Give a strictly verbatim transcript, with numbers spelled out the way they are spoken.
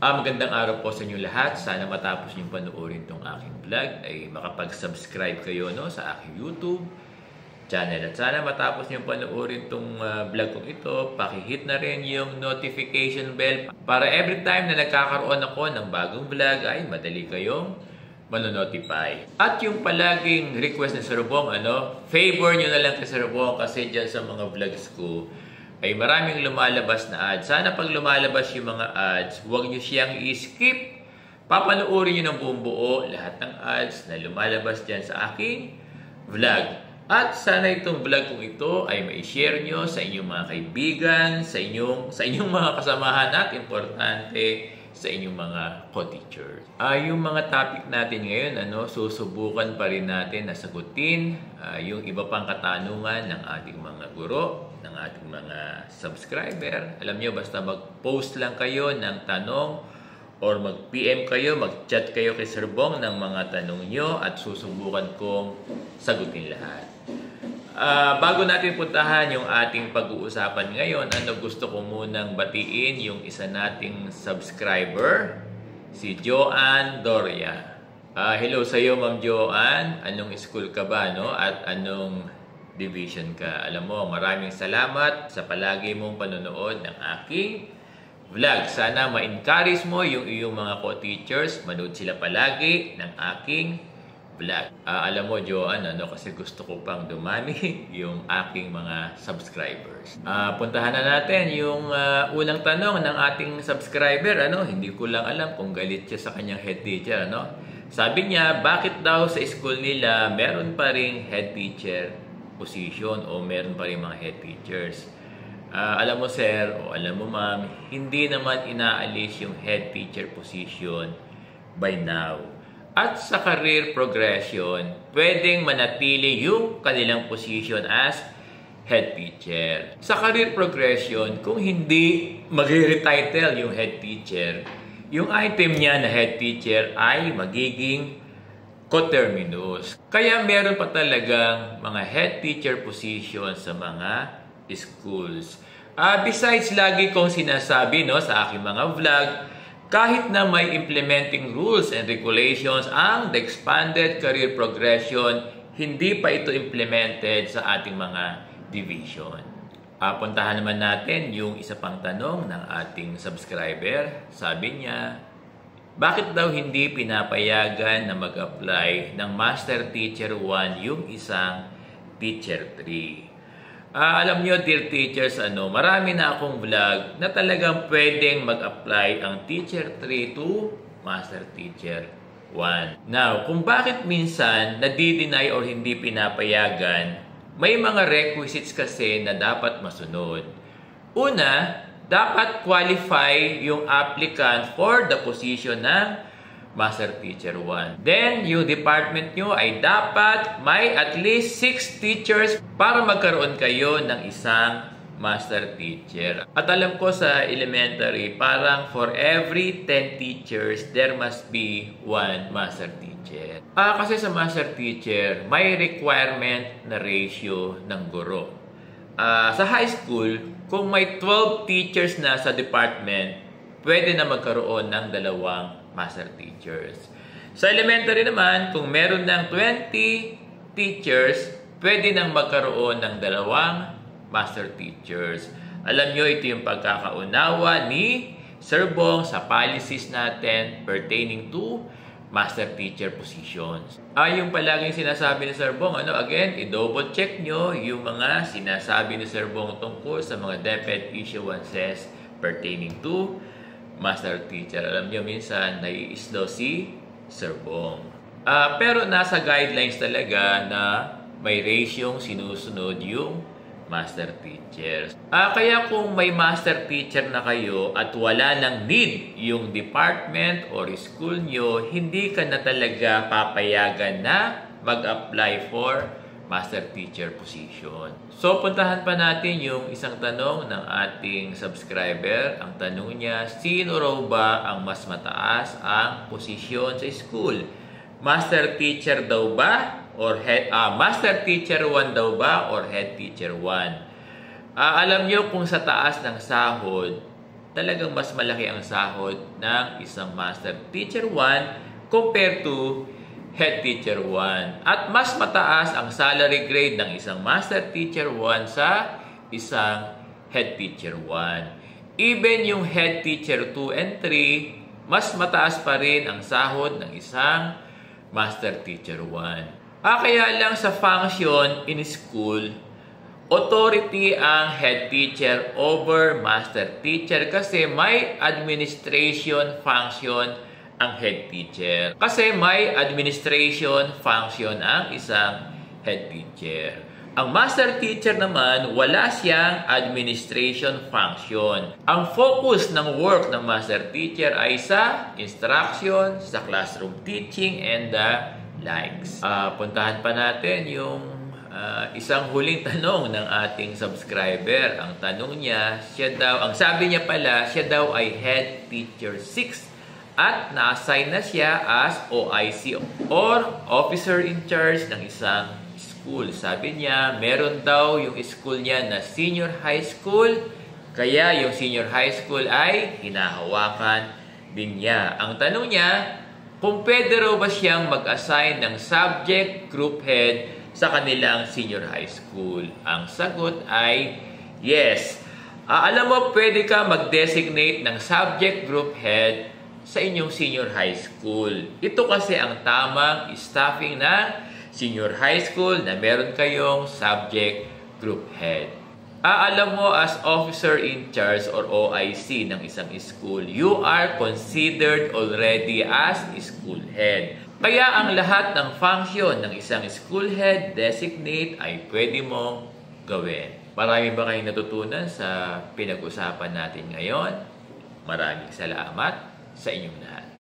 Ah, magandang araw po sa inyo lahat. Sana matapos niyong panoorin itong aking vlog ay makapag-subscribe kayo no, sa aking YouTube channel. At sana matapos niyong panoorin itong uh, vlog kong ito, pakihit na rin yung notification bell para every time na nagkakaroon ako ng bagong vlog ay madali kayong manonotify. At yung palaging request ni Sir Bong, ano, favor nyo na lang kay Sir Bong kasi dyan sa mga vlogs ko ay maraming lumalabas na ads. Sana pag lumalabas yung mga ads, huwag nyo siyang i-skip. Papanoorin nyo ng buong buo lahat ng ads na lumalabas dyan sa aking vlog. At sana itong vlog kong ito ay mai-share nyo sa inyong mga kaibigan, sa inyong, sa inyong mga kasamahan at importante sa inyong mga co-teachers. Uh, yung mga topic natin ngayon, ano, susubukan pa rin natin na sagutin uh, yung iba pang katanungan ng ating mga guro, ng ating mga subscriber. Alam nyo, basta mag-post lang kayo ng tanong or mag-P M kayo, mag-chat kayo kay Sir Bong ng mga tanong nyo at susubukan kong sagutin lahat. Uh, bago natin puntahan yung ating pag-uusapan ngayon, ano, gusto ko munang batiin yung isa nating subscriber, si Joanne Doria. Uh, hello sa iyo, Ma'am Joanne. Anong school ka ba, no? At anong division ka? Alam mo, maraming salamat sa palagi mong panonood ng aking vlog. Sana ma-encourage mo yung iyong mga co-teachers. Manood sila palagi ng aking vlog. Uh, alam mo, Joanne, ano, kasi gusto ko pang dumami yung aking mga subscribers. Uh, puntahan na natin yung uh, unang tanong ng ating subscriber. Ano, hindi ko lang alam kung galit siya sa kanyang head teacher. Ano? Sabi niya, bakit daw sa school nila meron pa ring head teacher position o meron pa rin mga head teachers? Uh, alam mo, sir, o alam mo, ma'am, hindi naman inaalis yung head teacher position by now. At sa career progression, pwedeng manatili yung kanilang position as head teacher. Sa career progression, kung hindi mag-retitle yung head teacher, yung item niya na head teacher ay magiging coterminous. Kaya meron pa talagang mga head teacher position sa mga schools. Uh, besides, lagi kong sinasabi, no, sa aking mga vlog, kahit na may implementing rules and regulations ang the expanded career progression, hindi pa ito implemented sa ating mga division. Uh, puntahan naman natin yung isa pang tanong ng ating subscriber. Sabi niya, bakit daw hindi pinapayagan na mag-apply ng Master Teacher one yung isang Teacher three? Uh, alam nyo, dear teachers, ano, marami na akong vlog na talagang pwedeng mag-apply ang Teacher three to Master Teacher one. Now, kung bakit minsan nadi-deny or hindi pinapayagan, may mga requisites kasi na dapat masunod. Una, dapat qualify yung applicant for the position ng Master Teacher one. Then, yung department nyo ay dapat may at least six teachers para magkaroon kayo ng isang Master Teacher. At alam ko sa elementary, parang for every ten teachers, there must be one Master Teacher. Ah, kasi sa Master Teacher, may requirement na ratio ng guro. Ah, sa high school, kung may twelve teachers na sa department, pwede na magkaroon ng dalawang Master Teachers. Sa elementary naman, kung meron ng twenty teachers, pwede nang magkaroon ng dalawang Master Teachers. Alam nyo, ito yung pagkakaunawa ni Sir Bong sa policies natin pertaining to Master Teacher positions. Ah, yung palaging sinasabi ni Sir Bong, ano, again, i-double check nyo yung mga sinasabi ni Sir Bong tungkol sa mga DepEd issuances pertaining to Master Teacher. Alam nyo, minsan, nai-slow si Sir Bong. Uh, pero nasa guidelines talaga na may ratio sinusunod yung Master Teacher. Uh, kaya kung may Master Teacher na kayo at wala nang need yung department or school nyo, hindi ka na talaga papayagan na mag-apply for Master Teacher position. So, puntahan pa natin yung isang tanong ng ating subscriber. Ang tanong niya, sino raw ba ang mas mataas ang posisyon sa school? Master Teacher daw ba? Or head, uh, Master Teacher one daw ba? Or Head Teacher one? Uh, alam nyo kung sa taas ng sahod, talagang mas malaki ang sahod ng isang Master Teacher one compared to Head Teacher one. At mas mataas ang salary grade ng isang Master Teacher one sa isang Head Teacher one. Even yung Head Teacher two and three, mas mataas pa rin ang sahod ng isang Master Teacher one. Ah, kaya lang sa function in school, authority ang head teacher over master teacher kasi may administration function ang head teacher. Kasi may administration function ang isang head teacher. Ang master teacher naman, wala siyang administration function. Ang focus ng work ng master teacher ay sa instruction, sa classroom teaching, and the likes. Uh, puntahan pa natin yung uh, isang huling tanong ng ating subscriber. Ang tanong niya, siya daw, ang sabi niya pala, siya daw ay head teacher six at na-assign na siya as O I C or officer in charge ng isang school. Sabi niya, meron daw yung school niya na senior high school, kaya yung senior high school ay hinahawakan din niya. Ang tanong niya, kung pwede raw ba siyang mag-assign ng subject group head sa kanilang senior high school? Ang sagot ay yes. Uh, alam mo, pwede ka mag-designate ng subject group head sa inyong senior high school. Ito kasi ang tamang staffing ng senior high school na meron kayong subject group head. Ah, alam mo, as officer in charge or O I C ng isang school, you are considered already as school head. Kaya ang lahat ng function ng isang school head designate ay pwede mong gawin. Marami ba kayong natutunan sa pinag-usapan natin ngayon? Maraming salamat sa inyong lahat.